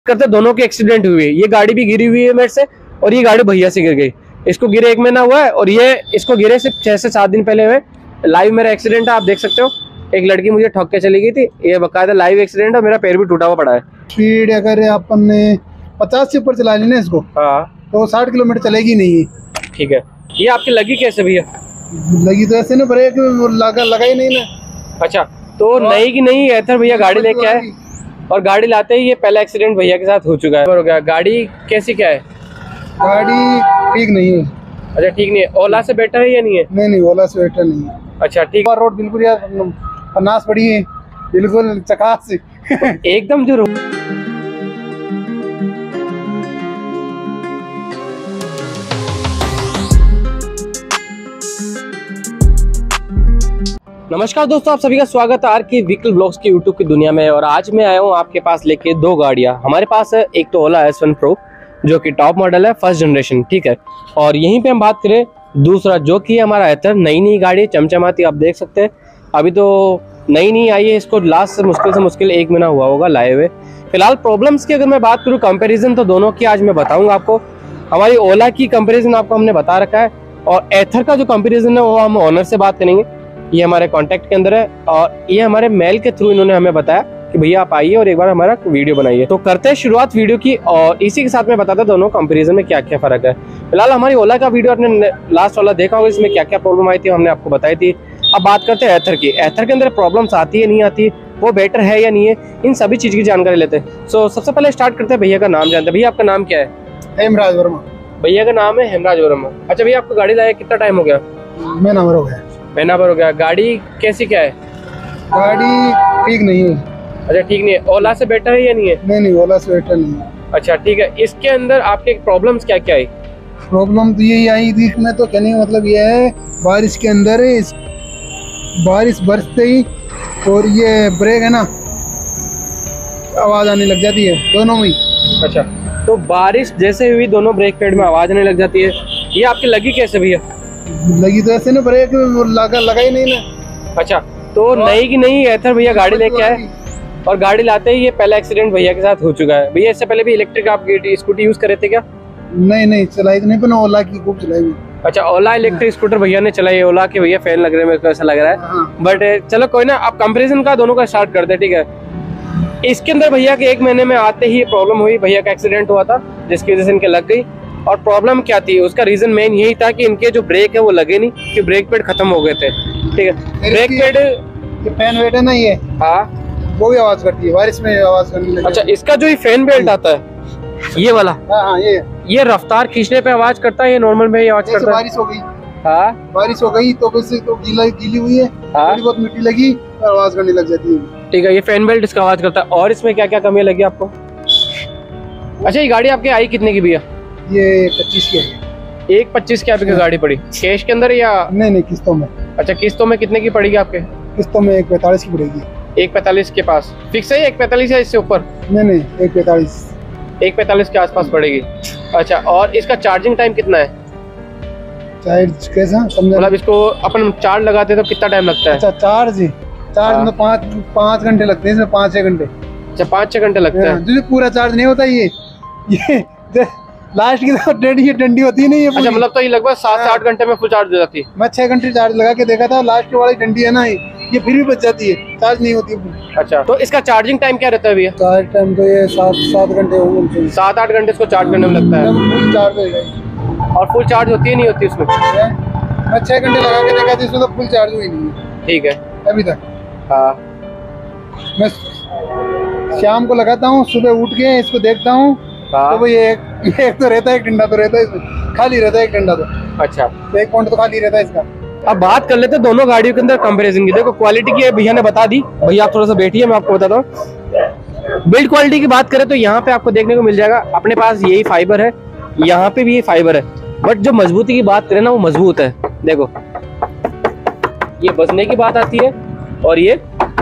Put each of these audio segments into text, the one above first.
करते दोनों के एक्सीडेंट हुए। ये गाड़ी भी गिरी हुई है मेरे से और ये गाड़ी भैया से गिर गई। इसको गिरे 1 महीना हुआ है और ये इसको गिरे सिर्फ 6 से 7 दिन पहले हुए। लाइव मेरा एक्सीडेंट है, आप देख सकते हो। एक लड़की मुझे ठोक के चली गई थी, ये बकायदा लाइव एक्सीडेंट है। मेरा पैर भी टूटा हुआ पड़ा है। स्पीड अगर अपन ने 50 से ऊपर चला ली ना इसको, हाँ, तो 60 किलोमीटर चलेगी नहीं। ठीक है। ये आपकी लगी कैसे भैया? लगी तो ऐसे ना, ब्रेक लगा ही नहीं ना। अच्छा, तो नई की नहीं एथर भैया गाड़ी लेके आए और गाड़ी लाते ही ये पहला एक्सीडेंट भैया के साथ हो चुका है। हो गया। गाड़ी कैसी क्या है? गाड़ी ठीक नहीं है। अच्छा, ठीक नहीं है। ओला से बेटर है या नहीं है? नहीं, ओला से बेटर नहीं है। अच्छा, ठीक। और रोड बिल्कुल यार पन्नास पड़ी है, बिल्कुल चकास से एकदम जो नमस्कार दोस्तों, आप सभी का स्वागत है आर के व्हीकल ब्लॉग्स की यूट्यूब की दुनिया में। और आज मैं आया हूँ आपके पास लेके 2 गाड़ियाँ। हमारे पास है एक तो ओला S1 Pro जो कि टॉप मॉडल है, फर्स्ट जनरेशन, ठीक है। और यहीं पे हम बात करें दूसरा जो कि हमारा एथर, नई गाड़ी चमचमाती, आप देख सकते हैं। अभी तो नई आई है, इसको लास्ट से मुश्किल 1 महीना हुआ होगा लाए हुए। फिलहाल प्रॉब्लम्स की अगर मैं बात करूँ, कंपेरिजन तो दोनों की आज मैं बताऊँगा आपको। हमारी ओला की कंपेरिजन आपको हमने बता रखा है और एथर का जो कंपेरिजन है वो हम ऑनर से बात करेंगे। ये हमारे कांटेक्ट के अंदर है और ये हमारे मेल के थ्रू इन्होंने हमें बताया कि भैया आप आइए और एक बार हमारा वीडियो बनाइए। तो करते हैं शुरुआत वीडियो की और इसी के साथ में बताता दोनों कंपैरिजन में क्या क्या फर्क है। फिलहाल हमारी ओला का वीडियो आपने लास्ट वाला देखा होगा, इसमें क्या क्या प्रॉब्लम आई थी हमने आपको बताई थी। अब बात करते हैं एथर की। एथर के अंदर प्रॉब्लम्स आती है नहीं आती, वो बेटर है या नहीं है, इन सभी चीज की जानकारी लेते हैं। सो सबसे पहले स्टार्ट करते हैं, भैया का नाम जानते हैं। भैया आपका नाम क्या है? हेमराज वर्मा। भैया का नाम है हेमराज वर्मा। अच्छा भैया, आपको गाड़ी लाया कितना टाइम हो गया? महीना भर हो गया। महीना भर हो गया। गाड़ी कैसी क्या है? गाड़ी ठीक नहीं है। अच्छा, ठीक नहीं है। ओला से बेटर है या नहीं है? नहीं, ओला से बेटर नहीं है। अच्छा, ठीक है। इसके अंदर आपके प्रॉब्लम्स क्या क्या आई? प्रॉब्लम तो यही आई थी इसमें, तो कहने का मतलब ये है, बारिश के अंदर बारिश बरसते ही और ये ब्रेक है ना, आवाज आने लग जाती है दोनों में। अच्छा, तो बारिश जैसे हुई दोनों ब्रेक पैड में आवाज आने लग जाती है। ये आपकी लगी कैसे भैया? लगी तो ऐसे ना, ब्रेक लगा ही नहीं ना। अच्छा, तो नई की नहीं एथर भैया गाड़ी लेके आए और गाड़ी लाते ही ये पहला एक्सीडेंट भैया के साथ हो चुका है। भैया इससे पहले भी इलेक्ट्रिक आप स्कूटी यूज कर रहे थे क्या? नहीं चलाई तो नहीं, पर ओला की खूब चलाई। अच्छा, ओला इलेक्ट्रिक स्कूटर भैया ने चलाई। ओला के भैया फैन लग रहे हैं, मेरे को ऐसा लग रहा है। बट चलो कोई ना, आप कंपेरिजन का दोनों का स्टार्ट करते हैं, ठीक है। इसके अंदर भैया के 1 महीने में आते ही प्रॉब्लम हुई। भैया का एक्सीडेंट हुआ था जिसकी वजह से इनके लग गई। और प्रॉब्लम क्या थी, उसका रीजन मेन यही था कि इनके जो ब्रेक है वो लगे नहीं, कि ब्रेक पैड खत्म हो गए थे, ठीक है। ब्रेक पैड फैन वेट है ना, ये हाँ, वो भी आवाज करती है, बारिश में आवाज करने लगती है। अच्छा, इसका जो फैन बेल्ट आता है ये वाला, हाँ, ये रफ्तार खींचने पे आवाज करता है, ये नॉर्मल में आवाज करता है? बारिश हो गई, हाँ, बारिश हो गई तो वैसे तो गीली हुई है, थोड़ी बहुत मिट्टी लगी और आवाज करने लग जाती है। ठीक है, ये फैन बेल्ट इसका आवाज करता है। और इसमें क्या क्या कमी लगी आपको? अच्छा, ये गाड़ी आपकी आई कितने की भैया? ये 25 की है। 1.25 की आपकी गाड़ी पड़ी कैश के अंदर या? नहीं, किस्तों में। अच्छा, किस्तों में कितने की पड़ेगी आपके? किस्तों में 145 की पड़ेगी। 145 के पास फिक्स है, 145 है इससे ऊपर? नहीं, 145। 145 के आसपास पड़ेगी। अच्छा, और इसका चार्जिंग टाइम कितना है? चार्ज कैसा समझा? मतलब इसको अपन चार्ज लगाते तो कितना टाइम लगता है? अच्छा, चार्ज में 5 घंटे लगते हैं, इसमें 5-6 घंटे। अच्छा, 5-6 घंटे लगते हैं। जो पूरा चार्ज नहीं होता ये लास्ट की तो डंडी होती नहीं है। अच्छा, मतलब तो ये लगभग 7 से 8 घंटे में फुल चार्ज हो जाती है। मैं 6 घंटे चार्ज लगा के देखा था, लास्ट वाली डंडी है ना, ये फिर भी बच जाती है, चार्ज नहीं होती। अच्छा, तो इसका चार्जिंग टाइम क्या रहता है भैया? चार्ज टाइम तो ये 7 घंटे होंगे। 7-8 घंटे इसको चार्ज करने में लगता है। फुल चार्ज हो, और फुल चार्ज होती है नहीं होती उसमें? मैं 6 घंटे लगा के देखा था, इसमें तो फुल चार्ज हुई नहीं है। ठीक है, अभी तक। हाँ, मैं शाम को लगाता हूँ, सुबह उठ के इसको देखता हूँ, तो वो ये एक तो रहता है, एक डंडा तो रहता है इसमें, खाली रहता है एक डंडा तो। अच्छा, एक पॉइंट तो खाली रहता है इसका। अब बात कर लेते हैं दोनों गाड़ियों के अंदर कंपैरिजन की। देखो, क्वालिटी की भैया ने बता दी। भैया आप थोड़ा सा बैठिए, मैं आपको बताता हूँ। बिल्ड क्वालिटी की बात करें तो यहाँ पे आपको देखने को मिल जाएगा, अपने पास यही फाइबर है, यहाँ पे भी ये फाइबर है। बट जो मजबूती की बात करें ना, वो मजबूत है। देखो, ये बजने की बात आती है और ये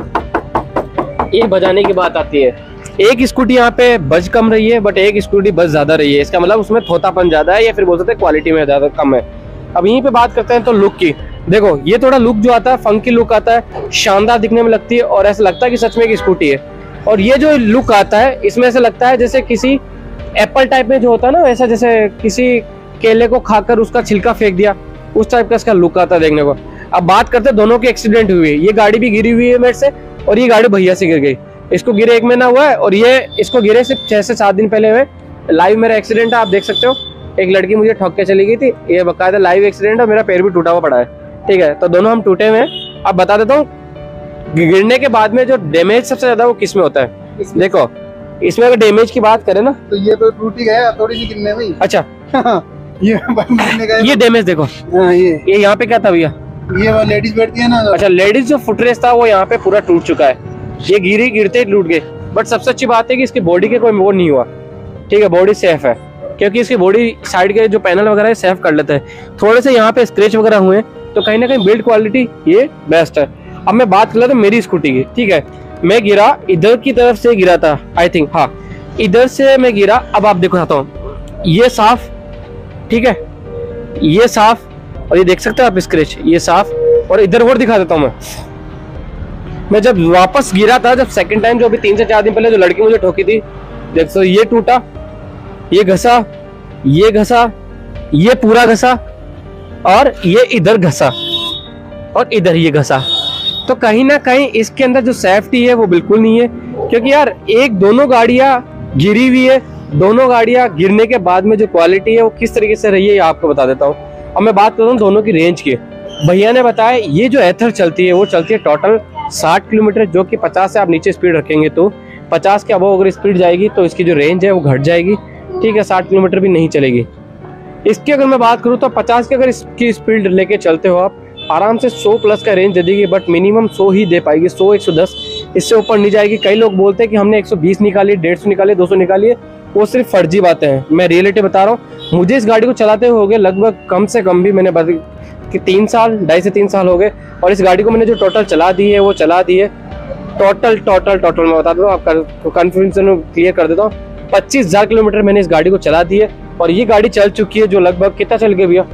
बजाने की बात आती है। एक स्कूटी यहाँ पे बज कम रही है, बट एक स्कूटी बज ज्यादा रही है। इसका मतलब उसमें थोतापन ज्यादा है, या फिर बोल सकते हैं क्वालिटी में ज्यादा कम है। अब यहीं पे बात करते हैं तो लुक की। देखो, ये थोड़ा लुक जो आता है, फंकी लुक आता है, शानदार दिखने में लगती है और ऐसा लगता है कि सच में एक स्कूटी है। और ये जो लुक आता है इसमें से लगता है जैसे किसी एप्पल टाइप में जो होता है ना, वैसा जैसे किसी केले को खाकर उसका छिलका फेंक दिया, उस टाइप का इसका लुक आता है देखने को। अब बात करते हैं दोनों की एक्सीडेंट हुई है। ये गाड़ी भी गिरी हुई है मेरे से और ये गाड़ी भैया से गिर गई। इसको गिरे 1 महीना हुआ है और ये इसको गिरे सिर्फ 6 से 7 दिन पहले हुए। लाइव मेरा एक्सीडेंट है, आप देख सकते हो। एक लड़की मुझे ठोक के चली गई थी, ये बकायदा लाइव एक्सीडेंट है। मेरा पैर भी टूटा हुआ पड़ा है, ठीक है। तो दोनों हम टूटे हुए हैं। अब बता देता हूँ गिरने के बाद में जो डैमेज सबसे ज्यादा वो किस में होता है। देखो इसमें अगर डैमेज की बात करें ना तो ये तो टूट ही गया थोड़ी सी गिरने में। अच्छा ये डैमेज देखो। ये यहाँ पे क्या था भैया, ये वो लेडीज बैठती है ना। अच्छा, लेडीज जो फुटरेस्ट था वो यहाँ पे पूरा टूट चुका है। ये गिरते ही टूट गए। बट सबसे अच्छी बात है कि इसकी बॉडी के कोई वो नहीं हुआ, ठीक है। बॉडी सेफ है क्योंकि इसकी बॉडी साइड के जो पैनल वगैरह है सेफ कर लेते हैं। थोड़े से यहाँ पे स्क्रैच वगैरह हुए तो कहीं ना कहीं बिल्ड क्वालिटी ये बेस्ट है। अब मैं बात कर रहा था मेरी स्कूटी की, ठीक है। मैं गिरा इधर की तरफ से गिरा था, आई थिंक, हाँ इधर से मैं गिरा। अब आप देखो चाहता हूँ ये साफ, ठीक है, ये साफ, और ये देख सकते हो आप स्क्रैच, ये साफ। और इधर और दिखा देता हूँ मैं जब वापस गिरा था, जब सेकंड टाइम, जो अभी 3 से 4 दिन पहले जो लड़की मुझे ठोकी थी, देख सो ये टूटा, ये घसा, ये घसा, ये पूरा घसा, और ये इधर घसा, और इधर ये घसा। तो कहीं ना कहीं इसके अंदर जो सेफ्टी है वो बिल्कुल नहीं है। क्योंकि यार दोनों गाड़ियां गिरी हुई है, दोनों गाड़ियां गिरने के बाद में जो क्वालिटी है वो किस तरीके से रही है ये आपको बता देता हूँ। अब मैं बात करता हूँ दोनों की रेंज की। भैया ने बताया ये जो एथर चलती है वो चलती है टोटल 60 किलोमीटर, जो कि 50 से आप नीचे स्पीड रखेंगे तो 50 के अबव अगर स्पीड जाएगी तो इसकी जो रेंज है वो घट जाएगी, ठीक है। 60 किलोमीटर भी नहीं चलेगी। इसकी अगर मैं बात करूँ तो 50 की अगर इसकी स्पीड लेके चलते हो आप, आराम से 100 प्लस का रेंज दे देगी। बट मिनिमम 100 ही दे पाएगी, 100 110, इससे ऊपर नहीं जाएगी। कई लोग बोलते हैं कि हमने 120 निकाली, 150 निकाली, 200 निकाली है, वो सिर्फ फर्जी बातें हैं। मैं रियलिटी बता रहा हूँ। मुझे इस गाड़ी को चलाते हुए हो गए लगभग कम से कम भी मैंने बता कि 3 साल, 2.5 से 3 साल हो गए। और इस गाड़ी को मैंने जो टोटल चला दी है वो चला दी है टोटल मैं बता देता हूँ, आपका कन्फ्यूजन क्लियर कर देता हूँ। 25,000 किलोमीटर मैंने इस गाड़ी को चला दी है। और ये गाड़ी चल चुकी है जो लगभग कितना चल गई भैया,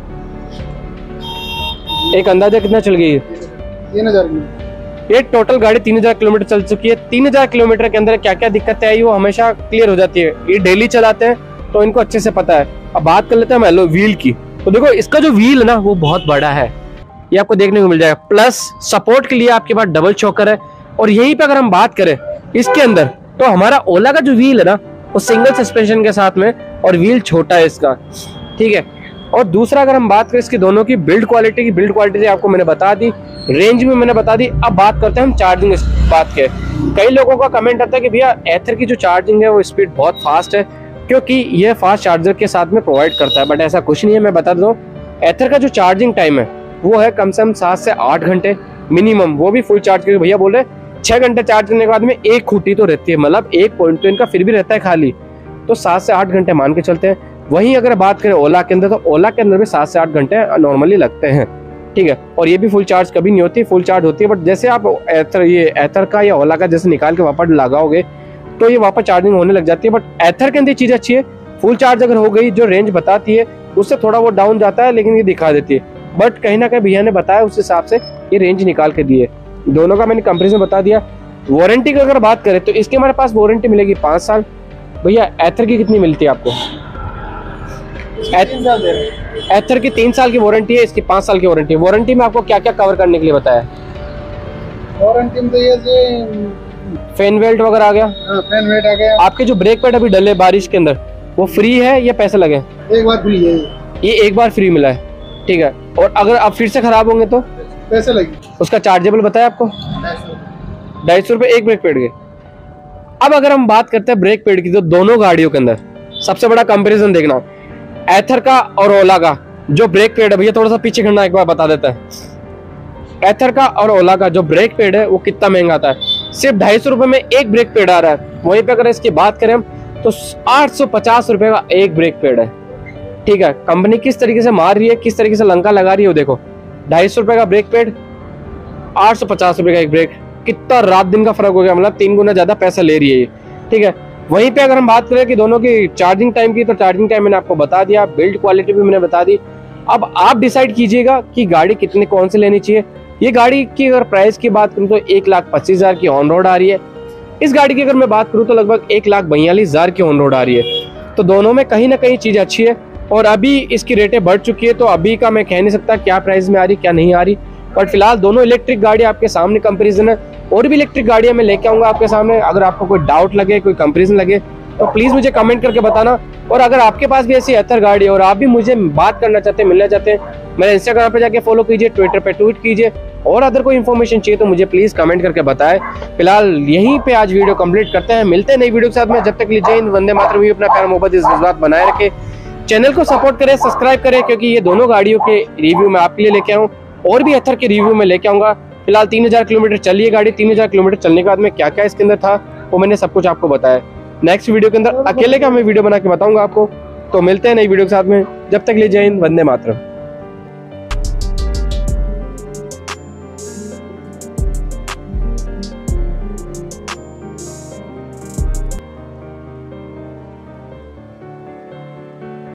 एक अंदाजा कितना चल गई है? 3000। ये टोटल गाड़ी 3000 किलोमीटर चल चुकी है। 3000 किलोमीटर के अंदर क्या क्या दिक्कतें आई वो हमेशा क्लियर हो जाती है। ये डेली चलाते हैं तो इनको अच्छे से पता है। अब बात कर लेते हैं हम व्हील की। तो देखो इसका जो व्हील है ना वो बहुत बड़ा है, ये आपको देखने को मिल जाएगा। प्लस सपोर्ट के लिए आपके पास डबल चोकर है। और यहीं पे अगर हम बात करें इसके अंदर तो हमारा ओला का जो व्हील है ना वो सिंगल सस्पेंशन के साथ में, और व्हील छोटा है इसका, ठीक है। और दूसरा अगर हम बात करें इसकी दोनों की बिल्ड क्वालिटी आपको मैंने बता दी, रेंज में मैंने बता दी। अब बात करते हैं हम चार्जिंग बात के। कई लोगों का कमेंट आता है कि भैया एथर की जो चार्जिंग है वो स्पीड बहुत फास्ट है, क्योंकि ये फास्ट चार्जर के साथ में प्रोवाइड करता है। बट ऐसा कुछ नहीं है। मैं बता दूं एथर का जो चार्जिंग टाइम है वो है कम से कम 7 से 8 घंटे मिनिमम, वो भी फुल चार्ज करके। भैया बोल रहे 6 घंटे चार्ज करने के बाद में एक खूंटी तो रहती है, मतलब एक पॉइंट तो इनका फिर भी रहता है खाली, तो 7 से 8 घंटे मान के चलते हैं। वहीं अगर बात करें ओला के अंदर तो ओला के अंदर भी 7 से 8 घंटे नॉर्मली लगते हैं, ठीक है। और ये भी फुल चार्ज कभी नहीं होती, फुल चार्ज होती है। बट जैसे आप एथर का या ओला का जैसे निकाल के वापस लगाओगे तो ये वापस चार्जिंग होने लग जाती है। बट एथर के अंदर चीज अच्छी है, फुल चार्ज अगर हो गई जो रेंज बताती है उससे थोड़ा वो डाउन जाता है, लेकिन ये दिखा देती है। बट कहीं ना कहीं भैया ने बताया उस हिसाब से ये रेंज निकाल के दी है। दोनों का मैंने कंपेरिजन बता दिया। वारंटी की अगर बात करें तो इसके हमारे पास वारंटी मिलेगी 5 साल। भैया एथर की कितनी मिलती है आपको? एथर की 3 साल की वारंटी है, इसकी 5 साल की वारंटी है। वारंटी में आपको क्या क्या कवर करने के लिए बताया? वारंटी में तो ये फैन वेल्ट वगैरह आ गया, फैन वेल्ट आ गया। आपके जो ब्रेक पैड अभी डले बारिश के अंदर वो फ्री है या पैसे लगे? एक बार फ्री है, ये एक बार फ्री मिला है, ठीक है। और अगर आप फिर से खराब होंगे तो पैसे लगे। उसका चार्जेबल बताया आपको 250 रुपए एक ब्रेक पैड के। अब अगर हम बात करते हैं ब्रेक पैड की तो दोनों गाड़ियों के अंदर सबसे बड़ा कंपैरिजन देखना, एथर का और ओला का जो ब्रेक पैड है। भैया थोड़ा सा पीछे खड़ना, एक बार बता देता है। एथर का और ओला का जो ब्रेक पैड है वो कितना महंगा आता है, सिर्फ 250 रुपए में एक ब्रेक पैड आ रहा है। वहीं पे अगर इसकी बात करें हम तो 850 रुपए का एक ब्रेक पैड है, ठीक है। कंपनी किस तरीके से मार रही है, किस तरीके से लंका लगा रही है वो देखो। 250 रुपए का ब्रेक पैड, 850 रुपए का एक ब्रेक, कितना रात दिन का फर्क हो गया, मतलब 3 गुना ज्यादा पैसा ले रही है ये, ठीक है। वहीं पे अगर हम बात करें कि दोनों की चार्जिंग टाइम की, तो चार्जिंग टाइम मैंने आपको बता दिया, बिल्ड क्वालिटी भी मैंने बता दी। अब आप डिसाइड कीजिएगा कि गाड़ी कितने कौन से लेनी चाहिए। ये गाड़ी की अगर प्राइस की बात करूं तो 1,25,000 की ऑन रोड आ रही है, इस गाड़ी की अगर मैं बात करूँ तो लगभग 1,42,000 की ऑन रोड आ रही है। तो दोनों में कहीं ना कहीं चीज़ अच्छी है और अभी इसकी रेटें बढ़ चुकी है, तो अभी का मैं कह नहीं सकता क्या प्राइस में आ रही क्या नहीं आ रही, बट फिलहाल दोनों इलेक्ट्रिक गाड़ी आपके सामने कंपेरिजन है। और भी इलेक्ट्रिक गाड़ियाँ मैं लेके आऊँगा आपके सामने। अगर आपको कोई डाउट लगे, कोई कंपेरिजन लगे तो प्लीज़ मुझे कमेंट करके बताना। और अगर आपके पास भी ऐसी अतर गाड़ी है और आप भी मुझे बात करना चाहते हैं, मिलना चाहते हैं, मेरे इंस्टाग्राम पे जाके फॉलो कीजिए, ट्विटर पे ट्वीट कीजिए, और अदर कोई इन्फॉर्मेशन चाहिए तो मुझे प्लीज़ कमेंट करके बताएं। फिलहाल यहीं पे आज वीडियो कंप्लीट करते हैं, मिलते हैं नई वीडियो के साथ में। जब तक लिए जय हिंद, वंदे मातरम। भी अपना प्यार मोहब्बत इस जज्बात बनाए रखे, चैनल को सपोर्ट करें, सब्सक्राइब करें, क्योंकि ये दोनों गाड़ियों के रिव्यू मैं आपके लिए लेके आऊँ और भी अथर के रिव्यू में लेके आऊँगा। फिलहाल 3000 किलोमीटर चली है गाड़ी। 3000 किलोमीटर चलने के बाद में क्या क्या इसके अंदर था वो मैंने सब कुछ आपको बताया। नेक्स्ट वीडियो के अंदर अकेले का मैं वीडियो बना के बताऊंगा आपको। तो मिलते हैं नई वीडियो के साथ में, जब तक लिए जय हिंद, वंदे मातरम।